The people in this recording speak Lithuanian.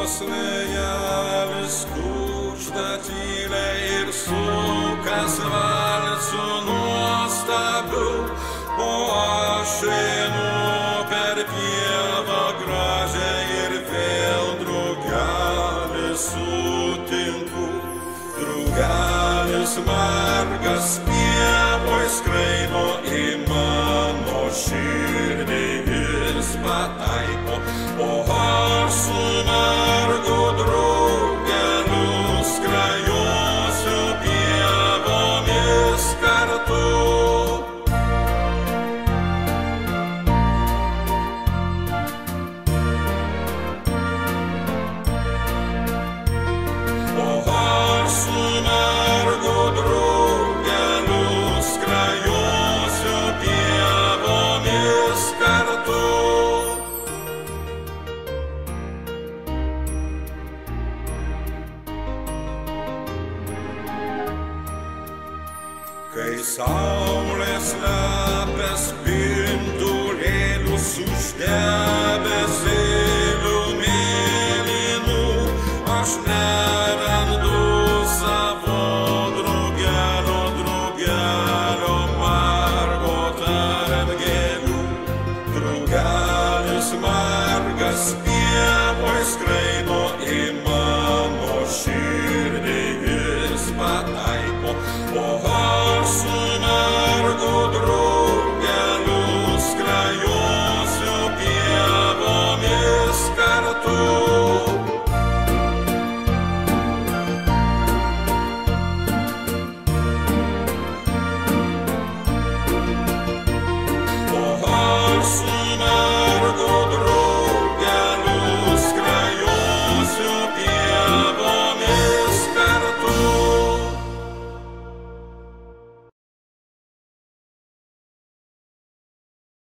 Jūros vėjelis kužda tyliai ir sukas valsu nuostabiu, o aš einu per pievą gražią ir vėl drugelį sutinku. Drugelis margas pievoj skraido į mano širdį jis pataiko, o aš su margu drugeliu skrajosiu pievomis kartu. O aš su margu drugeliu skrajosiu pievomis kartu. Kai saulės slepia spindulėlius už debesėlių mėlynų, aš nerandu savo drugelio margo tarp gėlių. Drugelis margas pievoj skraido į mano širdį jis pataiko.